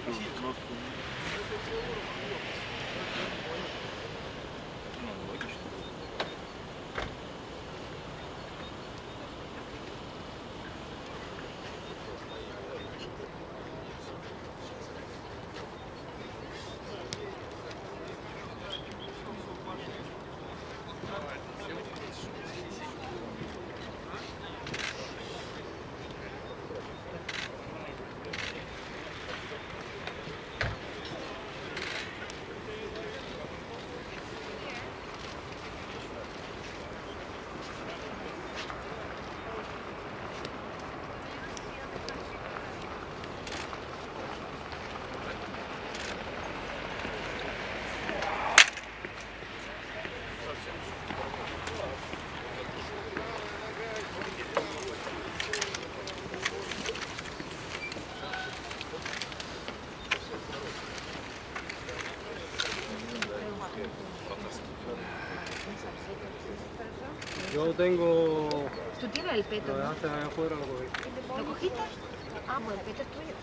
Yo tengo... Tú tienes el peto, Lo ¿no? dejaste ahí afuera, lo cogí. ¿Lo cogiste? Ah, pues el peto es tuyo.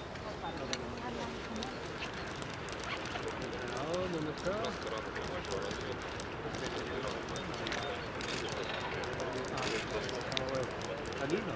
¿Dónde está? ¿Aquí no?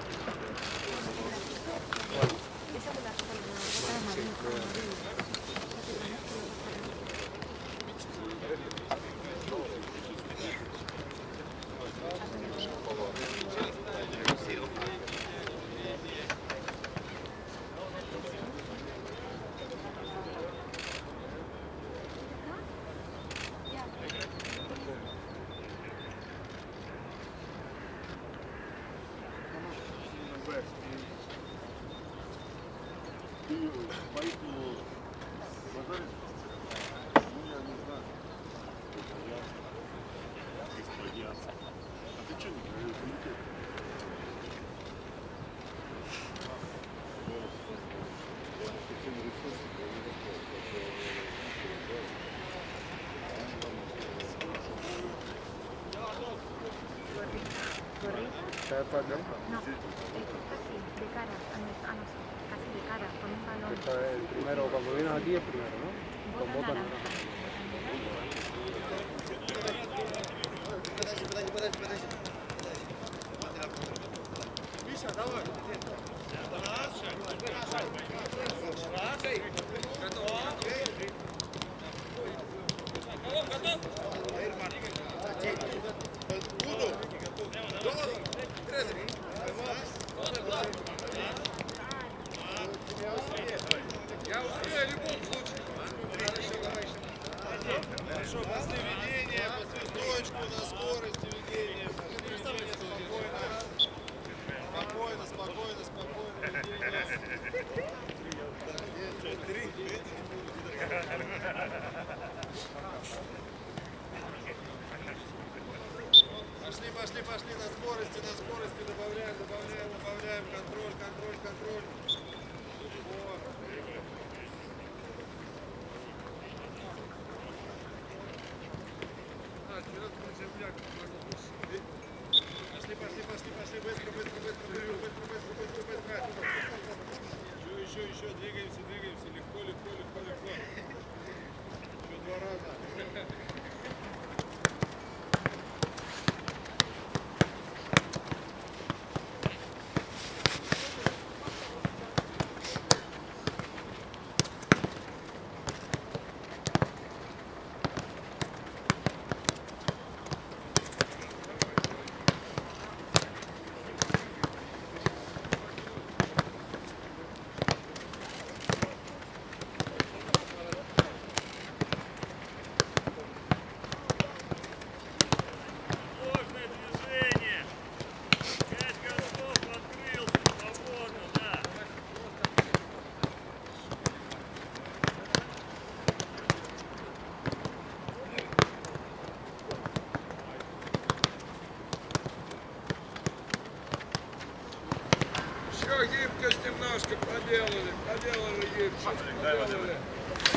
¿Está de parte? No, casi de cara, casi de cara, con un balón. Esta es el primero, cuando vienes aquí el primero, ¿no? Con bota naranja. Миша, давай. Я успею в любом случае. Хорошо, после ведения, после стоечку на скорости ведения. Спокойно, спокойно, спокойно. Пошли на скорости, добавляем, контроль. Вот. Пошли, быстро. Еще, двигаемся, легко. Еще 2 раза. Еще гибкость немножко проделали гибкость.